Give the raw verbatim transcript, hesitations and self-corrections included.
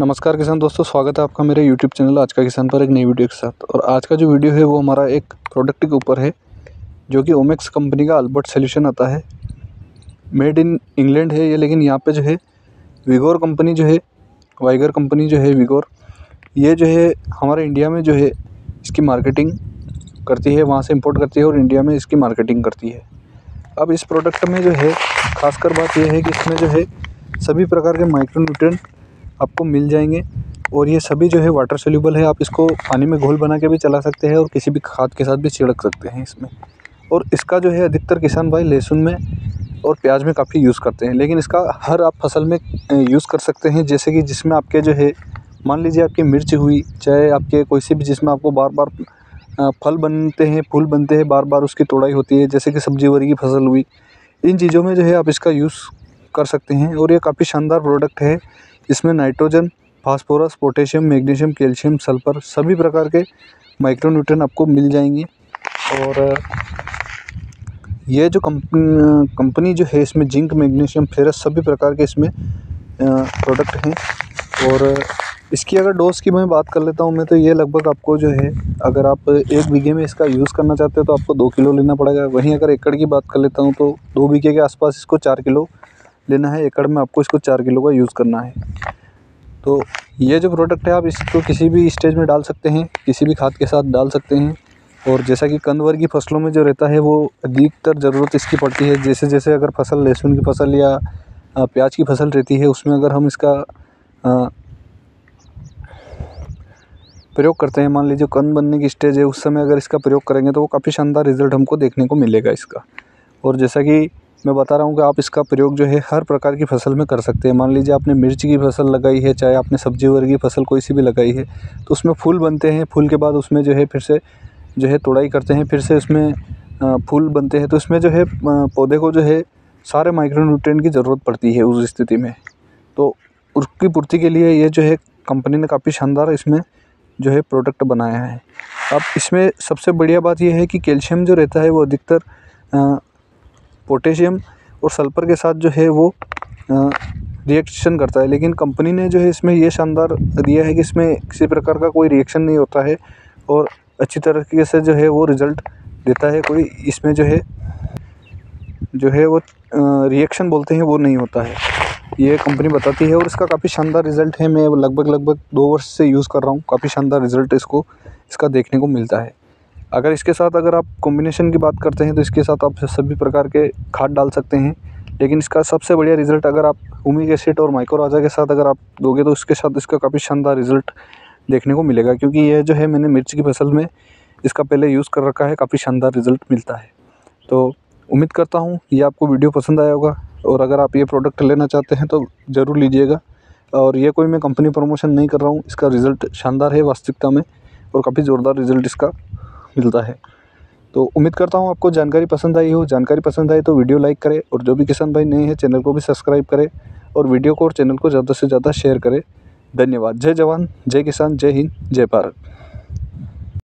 नमस्कार किसान दोस्तों, स्वागत है आपका मेरे यूट्यूब चैनल आज का किसान पर एक नई वीडियो के साथ। और आज का जो वीडियो है वो हमारा एक प्रोडक्ट के ऊपर है जो कि ओमेक्स कंपनी का अल्बर्ट सॉल्यूशन आता है। मेड इन इंग्लैंड है ये, लेकिन यहाँ पे जो है विगोर कंपनी जो है वाइगर कंपनी जो है विगोर, ये जो है हमारे इंडिया में जो है इसकी मार्केटिंग करती है, वहाँ से इम्पोर्ट करती है और इंडिया में इसकी मार्केटिंग करती है। अब इस प्रोडक्ट में जो है ख़ासकर बात यह है कि इसमें जो है सभी प्रकार के माइक्रोन्यूट्रिएंट आपको मिल जाएंगे और ये सभी जो है वाटर सोल्यूबल है। आप इसको पानी में घोल बना के भी चला सकते हैं और किसी भी खाद के साथ भी छिड़क सकते हैं इसमें। और इसका जो है अधिकतर किसान भाई लहसुन में और प्याज में काफ़ी यूज़ करते हैं, लेकिन इसका हर आप फसल में यूज़ कर सकते हैं। जैसे कि जिसमें आपके जो है मान लीजिए आपकी मिर्च हुई, चाहे आपके कोई सी भी जिसमें आपको बार बार फल बनते हैं, फूल बनते हैं, बार बार उसकी तोड़ाई होती है, जैसे कि सब्जी वर्गी की फसल हुई, इन चीज़ों में जो है आप इसका यूज़ कर सकते हैं। और ये काफ़ी शानदार प्रोडक्ट है। इसमें nitrogen, phosphorus, potassium, magnesium, calcium, sulphur सभी प्रकार के माइक्रोन्यूट्रिएंट आपको मिल जाएंगे। और ये जो कंपनी कंपनी जो है इसमें जिंक, मैग्नीशियम, फेरस सभी प्रकार के इसमें प्रोडक्ट हैं। और इसकी अगर डोज़ की मैं बात कर लेता हूँ मैं, तो ये लगभग आपको जो है अगर आप एक बीघे में इसका यूज़ करना चाहते हो तो आपको दो किलो लेना पड़ेगा। वहीं अगर एकड़ की बात कर लेता हूँ तो दो बीघे के आसपास इसको चार किलो लेना है। एकड़ में आपको इसको चार किलो का यूज़ करना है। तो ये जो प्रोडक्ट है आप इसको किसी भी स्टेज में डाल सकते हैं, किसी भी खाद के साथ डाल सकते हैं। और जैसा कि कंद वर्गीय फसलों में जो रहता है वो अधिकतर ज़रूरत इसकी पड़ती है। जैसे जैसे अगर फसल लहसुन की फसल या प्याज की फसल रहती है, उसमें अगर हम इसका प्रयोग करते हैं, मान लीजिए कंद बनने की स्टेज है, उस समय अगर इसका प्रयोग करेंगे तो वो काफ़ी शानदार रिज़ल्ट हमको देखने को मिलेगा इसका। और जैसा कि मैं बता रहा हूँ कि आप इसका प्रयोग जो है हर प्रकार की फसल में कर सकते हैं। मान लीजिए आपने मिर्च की फसल लगाई है, चाहे आपने सब्जी वर्गीय फसल कोई सी भी लगाई है, तो उसमें फूल बनते हैं। फूल के बाद उसमें जो है फिर से जो है तोड़ाई करते हैं, फिर से उसमें फूल बनते हैं। तो इसमें जो है पौधे को जो है सारे माइक्रोन्यूट्रिएंट की ज़रूरत पड़ती है उस स्थिति में। तो उसकी पूर्ति के लिए ये जो है कंपनी ने काफ़ी शानदार इसमें जो है प्रोडक्ट बनाया है। अब इसमें सबसे बढ़िया बात यह है कि कैल्शियम जो रहता है वो अधिकतर पोटेशियम और सल्फर के साथ जो है वो रिएक्शन करता है, लेकिन कंपनी ने जो है इसमें ये शानदार दिया है कि इसमें किसी प्रकार का कोई रिएक्शन नहीं होता है और अच्छी तरीके से जो है वो रिज़ल्ट देता है। कोई इसमें जो है जो है वो रिएक्शन बोलते हैं वो नहीं होता है, ये कंपनी बताती है। और इसका काफ़ी शानदार रिज़ल्ट है। मैं लगभग लगभग दो वर्ष से यूज़ कर रहा हूँ, काफ़ी शानदार रिज़ल्ट इसको इसका देखने को मिलता है। अगर इसके साथ अगर आप कॉम्बिनेशन की बात करते हैं तो इसके साथ आप सभी प्रकार के खाद डाल सकते हैं, लेकिन इसका सबसे बढ़िया रिज़ल्ट अगर आप हुमिक एसिड और माइक्रोराजा के साथ अगर आप दोगे तो इसके साथ इसका काफ़ी शानदार रिज़ल्ट देखने को मिलेगा। क्योंकि ये जो है मैंने मिर्च की फसल में इसका पहले यूज़ कर रखा है, काफ़ी शानदार रिज़ल्ट मिलता है। तो उम्मीद करता हूँ ये आपको वीडियो पसंद आया होगा और अगर आप ये प्रोडक्ट लेना चाहते हैं तो ज़रूर लीजिएगा। और ये कोई मैं कंपनी प्रमोशन नहीं कर रहा हूँ, इसका रिज़ल्ट शानदार है वास्तविकता में और काफ़ी ज़ोरदार रिज़ल्ट इसका मिलता है। तो उम्मीद करता हूँ आपको जानकारी पसंद आई हो। जानकारी पसंद आई तो वीडियो लाइक करें और जो भी किसान भाई नए हैं चैनल को भी सब्सक्राइब करें और वीडियो को और चैनल को ज़्यादा से ज़्यादा शेयर करें। धन्यवाद। जय जवान, जय किसान, जय हिंद, जय भारत।